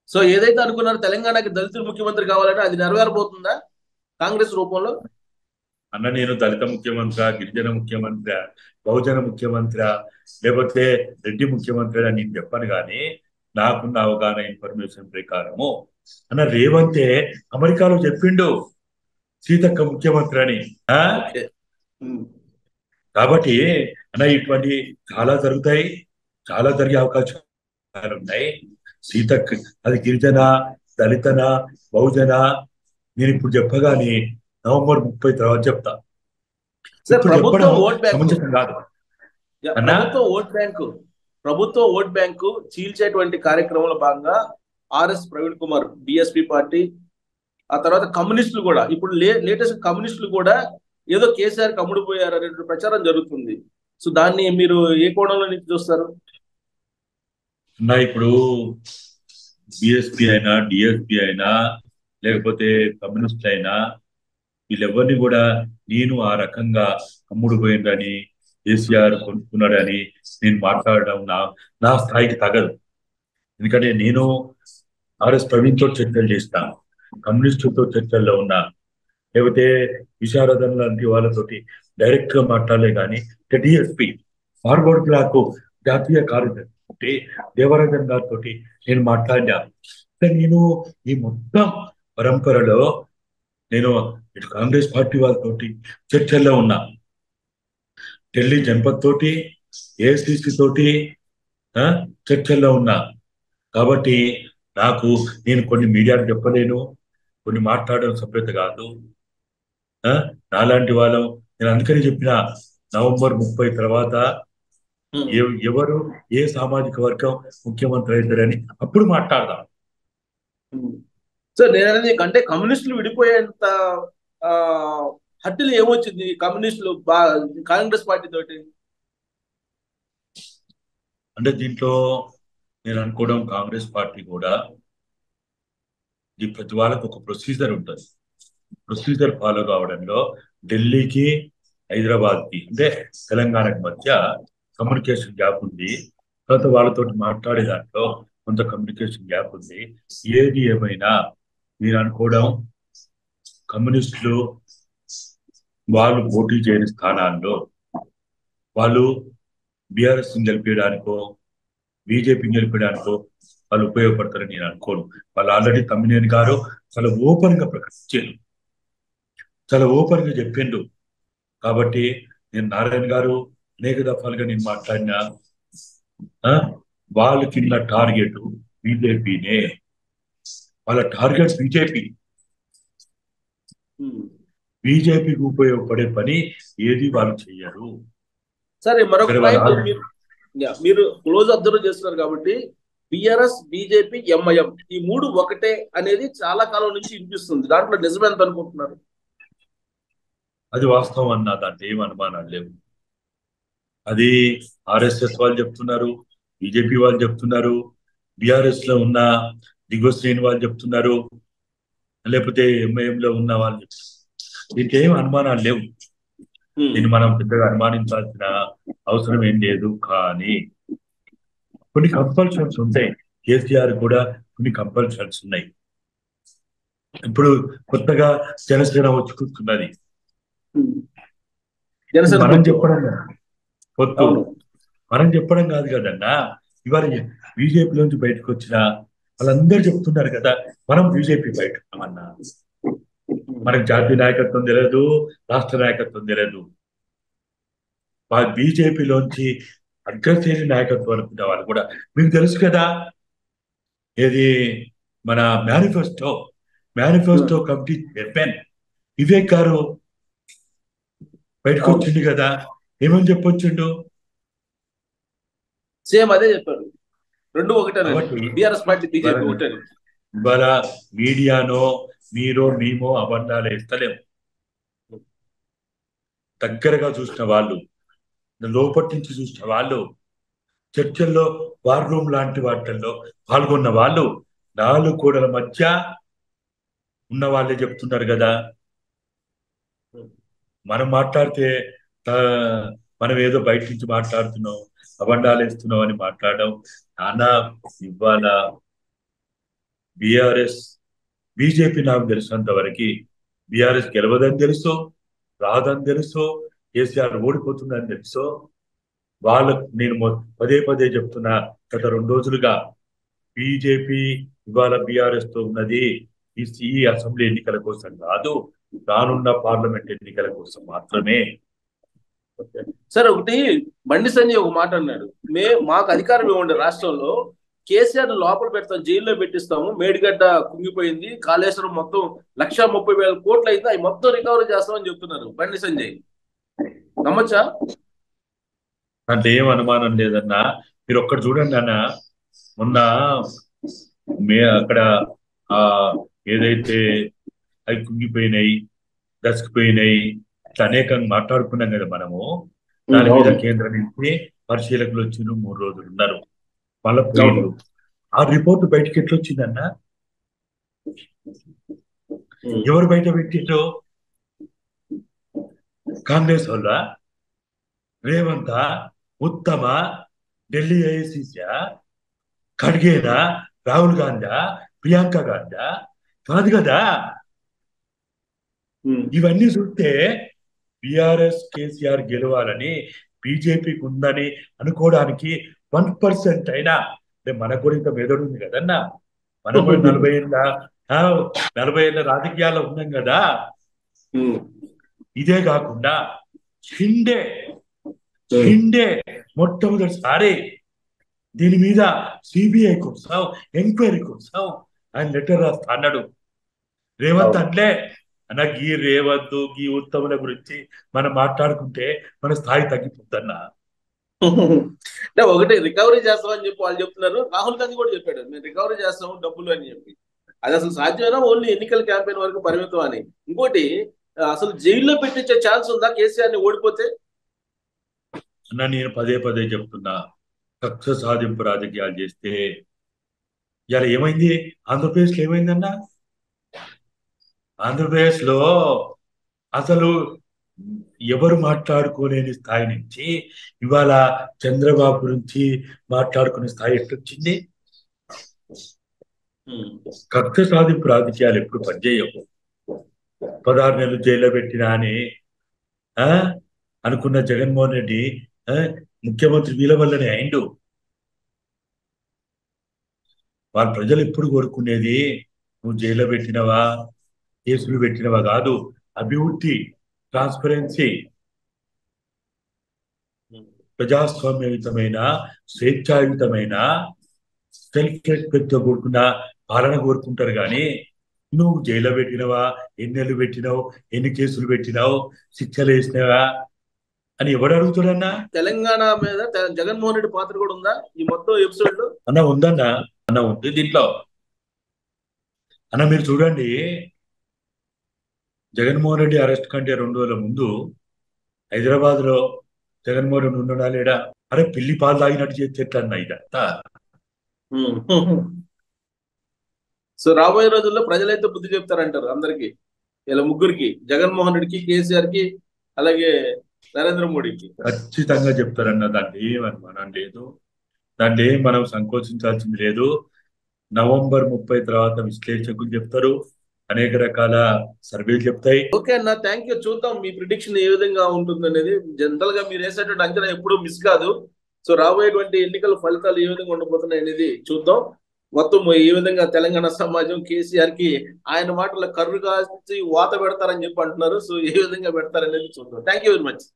So ఏదైతే అనుకున్నారో తెలంగాణకి దళితులు ముఖ్యమంత్రి కావాలంటే అది నెరవేరబోతుందా కాంగ్రెస్ రూపంలో? అన్న నేను దళిత ముఖ్యమంత్రి, గిరిజన ముఖ్యమంత్రి, బహుజన ముఖ్యమంత్రి, లేకపోతే రెడ్డి ముఖ్యమంత్రి అని నేను చెప్పాను. కానీ నాకున్న అవగాహన ఇన్ఫర్మేషన్ ప్రకారము అన్న రేవంతే అమెరికాలో చెప్పిండు సీతక్క ముఖ్యమంత్రి అని. ఓకే. కాబట్టి అన్న ఇటువంటి చాలా జరుగుతాయి, చాలా జరిగే అవకాశాలు ఉన్నాయి. సీతక్క అది గిరిజన, దళితన, బహుజన నేను ఇప్పుడు చెప్పగానే నవంబర్ 30 తర్వాత చెప్తా. సార్ ఇప్పుడు ప్రభుత్వం చెప్పడం ఓట్ బ్యాంకు సమంజసం కాదు అన్నా. ప్రభుత్వం ఓట్ బ్యాంకు చీల్చేటువంటి కార్యక్రమంలో భాగంగా ప్రవీణ్ కుమార్ బిఎస్పి పార్టీ, ఆ తర్వాత కమ్యూనిస్టులు కూడా ఇప్పుడు లేటెస్ట్ కమ్యూనిస్టులు కూడా ఏదో కేసీఆర్ కమ్ముడిపోయారు అనే ప్రచారం జరుగుతుంది. సో దాన్ని మీరు ఏ కోణంలో నుంచి చూస్తారు? అన్నా ఇప్పుడు బిఎస్పి అయినా, డిఎస్పి అయినా, లేకపోతే కమ్యూనిస్ట్ అయినా, వీళ్ళెవరిని కూడా నేను ఆ రకంగా అమ్ముడు పోయిందని, కేసీఆర్ కొనుక్కున్నాడని నేను మాట్లాడడం నా స్థాయికి తగదు. ఎందుకంటే నేను ప్రవీణ్తో చర్చలు చేస్తాను, కమ్యూనిస్టులతో చర్చల్లో ఉన్నా, లేకపోతే విశారదన్ లాంటి వాళ్ళతోటి డైరెక్ట్ గా మాట్లాడలే. కానీ డిఎస్పి ఫార్వర్డ్ బ్లాక్ జాతీయ కార్యదర్శి దేవరాజన్ గారితో నేను మాట్లాడినా. నేను ఈ మొత్తం పరంపరలో నేను ఇటు కాంగ్రెస్ పార్టీ వాళ్ళతోటి చర్చల్లో ఉన్నా, ఢిల్లీ జనపద్ తోటి, ఏఐసిసి తోటి చర్చల్లో ఉన్నా. కాబట్టి నేను కొన్ని మీడియాకు చెప్పలేను, కొన్ని మాట్లాడడం సభ్యత కాదు. నాలాంటి వాళ్ళం నేను అందుకని చెప్పిన నవంబర్ 30 తర్వాత ఎవరు ఏ సామాజిక వర్గం ముఖ్యమంత్రి అవుతారని అప్పుడు మాట్లాడదాం. సో నేను అనేది అంటే కమ్యూనిస్టులు విడిపోయేంత హట్టులు ఏమొచ్చింది కమ్యూనిస్టులు కాంగ్రెస్ పార్టీ తోటి? అంటే దీంట్లో నేను అనుకోవడం కాంగ్రెస్ పార్టీ కూడా ఈ ప్రతి వాళ్ళకు ఒక ప్రొసీజర్ ఉంటుంది. ప్రొసీజర్ ఫాలో కావడంలో ఢిల్లీకి, హైదరాబాద్కి అంటే తెలంగాణకి మధ్య కమ్యూనికేషన్ గ్యాప్ ఉంది. తర్వాత వాళ్ళతో మాట్లాడే దాంట్లో కొంత కమ్యూనికేషన్ గ్యాప్ ఉంది. ఏది ఏమైనా మీరు అనుకోవడం కమ్యూనిస్టులు వాళ్ళు పోటీ చేయని స్థానాల్లో వాళ్ళు బీఆర్ఎస్ గెలిపించడానికో, బీజేపీని గెలిపించడానికో వాళ్ళు ఉపయోగపడతారని నేను అనుకోను. వాళ్ళు ఆల్రెడీ తమ్మినేని గారు చాలా ఓపెన్ గా ప్రకటించారు, చాలా ఓపెన్ గా చెప్పిండు. కాబట్టి నేను నారాయణ గారు అనేక దఫాలుగా నేను మాట్లాడినా, వాళ్ళకి టార్గెట్ బీజేపీనే, వాళ్ళ టార్గెట్ బీజేపీకి ఉపయోగపడే పని ఏది వాళ్ళు చెయ్యరు. సరే, మరొక పాయింట్ మీరు క్లోజ్ అబ్జర్వ్ చేస్తున్నారు కాబట్టి బిఆర్ఎస్, బీజేపీ, ఎంఐఎం ఈ మూడు ఒకటే అనేది చాలా కాలం నుంచి వినిపిస్తుంది. దాంట్లో నిజం ఎంత అనుకుంటున్నారు? అది వాస్తవం అన్న, దాంట్లో ఏం అనుమానాలు లేవు. అది ఆర్ఎస్ఎస్ వాళ్ళు చెప్తున్నారు, బీజేపీ వాళ్ళు చెప్తున్నారు, బీఆర్ఎస్ లో ఉన్న దిగువ శ్రేణి వాళ్ళు చెప్తున్నారు, లేకపోతే ఎంఐఎం లో ఉన్న వాళ్ళు చెప్తున్నారు. దీనికి ఏం అనుమానాలు లేవు. దీన్ని మనం పెద్దగా అనుమానించాల్సిన అవసరం ఏం లేదు. కానీ కొన్ని కంపల్షన్స్ ఉంటాయి. కేసీఆర్ కూడా కొన్ని కంపల్షన్స్ ఉన్నాయి. ఇప్పుడు కొత్తగా జనసేన వచ్చి కూర్చున్నది. మనం చెప్పడం పొత్తు మనం చెప్పడం కాదు కదన్నా. ఇవాళ బీజేపీలోంచి బయటకు వచ్చిన వాళ్ళందరూ చెప్తున్నారు కదా, మనం బీజేపీ బయట ఉన్నామన్నా. మనకు జాతీయ నాయకత్వం తెలియదు, రాష్ట్ర నాయకత్వం తెలియదు. బీజేపీలోంచి అగ్రశ్రేణి నాయకత్వం అనుకున్న వాళ్ళు కూడా మీకు తెలుసు కదా, ఏది మన మేనిఫెస్టో కమిటీ చైర్మన్ వివేక్ గారు బయటకు వచ్చిండు కదా, ఏమని చెప్పొచ్చిండు? సేమ్ అదే చెప్పారు, రెండు ఒకటే. బీఆర్ఎస్ పార్టీ, బీజేపీ ఒకటే. ఇవాళ మీడియానో మీరో మేమో అబద్ధాలు వేస్తలేము. దగ్గరగా చూసిన వాళ్ళు, లోపటి నుంచి చూసిన వాళ్ళు, చర్చల్లో వార్ రూమ్ లాంటి వాటిల్లో పాల్గొన్న వాళ్ళు, నాలుగు గోడల మధ్య ఉన్న వాళ్ళే చెప్తున్నారు కదా. మనం మాట్లాడితే మనం ఏదో బయట నుంచి మాట్లాడుతున్నాం, అబండాలు వేస్తున్నాం అని మాట్లాడడం నానా. ఇవాళ బీఆర్ఎస్ బీజేపీ నాకు తెలిసినంత వరకు బీఆర్ఎస్ గెలవదని తెలుసు, రాదని తెలుసు, కేసీఆర్ ఓడిపోతుందని తెలుసు. వాళ్ళకు నేను పదే పదే చెప్తున్నా, గత 2 రోజులుగా బీజేపీ ఇవాళ బీఆర్ఎస్ తో ఉన్నది ఈ అసెంబ్లీ ఎన్నికల కోసం కాదు, రానున్న పార్లమెంట్ ఎన్నికల కోసం మాత్రమే. సార్ ఒకటి బండి సంజయ్ ఒక మాట అన్నాడు, మాకు అధికారం ఇవ్వండి రాష్ట్రంలో, కేసీఆర్ లోపల పెడతాం, జైల్లో పెట్టిస్తాము, మేడిగడ్డ కుంగిపోయింది, కాళేశ్వరం మొత్తం 1,30,000 కోట్లు అయితే అవి మొత్తం రికవరీ చేస్తామని చెప్తున్నారు బండి సంజయ్. నమ్మచ్చా? అంటే ఏం అనుమానం లేదన్నా. మీరు ఒక్కటి చూడండి అన్న, మొన్న అక్కడ ఆ ఏదైతే అవి కుంగిపోయినాయి, దసికిపోయినాయి, ఇట్లా అనేకంగా మాట్లాడుకున్నాం కదా మనము. దాని మీద కేంద్రం నుంచి పరిశీలకులు వచ్చిండ్రు, 3 రోజులు ఉన్నారు, మళ్ళీ పోయిండ్రు. ఆ రిపోర్ట్ బయటకి ఎట్లా వచ్చిందన్న? ఎవరు బయట పెట్టిండ్రు? కాంగ్రెస్ వల్ల, రేవంత, ఉత్తమ, ఢిల్లీ ఏఐసిసి, ఖడ్గేనా, రాహుల్ గాంధీ, ప్రియాంక గాంధీ కాదు కదా. ఇవన్నీ చూస్తే బీఆర్ఎస్ కేసీఆర్ గెలవాలని బీజేపీకి ఉందని అనుకోవడానికి 1% అయినా, అంటే మనకు కూడా ఇంత మెదడు ఉంది కదన్నా. మనం కూడా 40 ఏళ్ళ రాజకీయాల్లో ఉన్నాం కదా. ఇదే కాకుండా షిండే మొట్టమొదటిసారి దీని మీద సిబిఐ కోసం, ఎంక్వైరీ కోసం ఆయన లెటర్ రాస్తా అన్నాడు. రేవంత్ అంటే నాకు ఈ రేవంత్ ఈ ఉత్తముల గురించి మనం మాట్లాడుకుంటే మన స్థాయి తగ్గిపోద్దన్నా. అంటే ఒకటి రికవరీ చేస్తామని చెప్పి వాళ్ళు చెప్తున్నారు, రాహుల్ గాంధీ కూడా చెప్పాడు మేము రికవరీ చేస్తాము డబ్బులు అని చెప్పి. అది అసలు సాధ్యమైనా ఓన్లీ ఎన్నికల క్యాంపెయిన్ వరకు పరిమితం అని. ఇంకోటి అసలు జైల్లో పెట్టించే ఛాన్స్ ఉందా కేసీఆర్ ని ఓడిపోతే? అన్న నేను పదే పదే చెప్తున్నా, కక్ష సాధింపు రాజకీయాలు చేస్తే ఇలా ఏమైంది? ఆంధ్రప్రదేశ్లో ఏమైందన్నా? ఆంధ్రప్రదేశ్లో అసలు ఎవరు మాట్లాడుకోలేని స్థాయి నుంచి ఇవాళ చంద్రబాబు గురించి మాట్లాడుకునే స్థాయి ఎట్లొచ్చింది? కక్ష సాధింపు రాజకీయాలు ఎప్పుడు పనిచేయవు. 16 నెలలు జైల్లో పెట్టినా అని అనుకున్న జగన్మోహన్ రెడ్డి ముఖ్యమంత్రి వీళ్ళ వల్లనే అయిండు. వాళ్ళ ప్రజలు ఎప్పుడు కోరుకునేది నువ్వు జైల్లో పెట్టినవా, కేసులు పెట్టినవా కాదు, అభివృద్ధి, ట్రాన్స్పరెన్సీ, ప్రజాస్వామ్యయుతమైన, స్వేచ్ఛాయుతమైన, సెల్ఫ్ రెస్పెక్ట్ తో కూడుకున్న పాలన కోరుకుంటారు. కానీ నువ్వు జైల్లో పెట్టినవా, ఎన్ని నెలలు పెట్టినావు, ఎన్ని కేసులు పెట్టినావు, శిక్షలు వేసినావా అని ఎవడు అడుగుతాడన్నా? తెలంగాణ మీద జగన్మోహన్ రెడ్డి పాత్ర కూడా ఉందా ఈ మొత్తం ఎపిసోడ్ లో? అన్న ఉందన్నా, అన్న ఉంది దీంట్లో. అన్న మీరు చూడండి, జగన్మోహన్ రెడ్డి అరెస్ట్ కంటే 2 రోజుల ముందు హైదరాబాద్ లో జగన్మోహన్ రెడ్డి ఉండడా లేడా? అరే పిల్లి పాలు తాగినట్టు చేసేట్లన్నా ఇదంతా. సో రాబోయే రోజుల్లో ప్రజలైతే బుద్ధి చెప్తారంటారు అందరికి, ఇలా ముగ్గురికి, జగన్మోహన్ రెడ్డికి, కేసీఆర్ కి, అలాగే నరేంద్ర మోడీకి ఖచ్చితంగా చెప్తారన్న. దాంట్లో ఏం అనుమానం లేదు, దాంట్లో ఏం మనం సంకోచించాల్సింది లేదు. నవంబర్ 30 తర్వాత విశ్లేషకులు చెప్తారు, అనేక రకాల సర్వేలు చెప్తాయి. ఓకే అన్న, థ్యాంక్ యూ. చూద్దాం మీ ప్రిడిక్షన్ ఏ విధంగా ఉంటుంది అనేది. జనరల్ గా మీరు వేసేటువంటి అంచనా ఎప్పుడూ మిస్ కాదు. సో రాబోయేటువంటి ఎన్నికల ఫలితాలు ఏ విధంగా ఉండబోతున్నాయి అనేది చూద్దాం. మొత్తం ఏ విధంగా తెలంగాణ సమాజం కేసీఆర్ కి ఆయన మాటల కర్రు కాల్చి వాత పెడతారని చెప్పి అంటున్నారు. సో ఏ విధంగా పెడతారనేది చూద్దాం. Thank you very much.